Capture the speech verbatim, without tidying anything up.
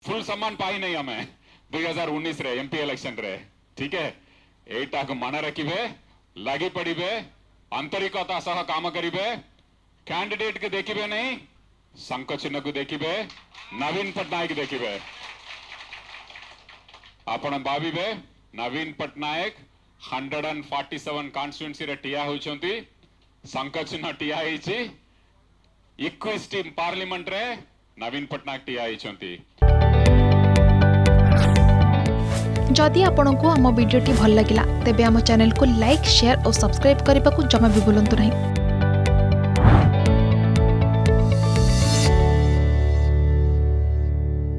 Full सम्मान पाई नहीं हमें दुई हजार उन्नीस रे एमपी इलेक्शन रे ठीक है एटा को मन रखिबे लगी पड़िबे आंतरिकता सह काम करिबे कैंडिडेट के देखिबे नहीं शंख चिन्ह को देखिबे नवीन पट्टनायक देखिबे आपण भाविबे Naveen Patnaik hundred and forty seven constituency रे टिया होइछंती शंख चिन्ह टिया होइछि इक्कीस टीम पार्लिमेंट रे नवीन पट्टनायक टिया होइछंती। जदि आपंक आम भिडी भल लगा तेब आम चैनल को लाइक शेयर और सब्सक्राइब करने को जमा भी भूलु नहीं।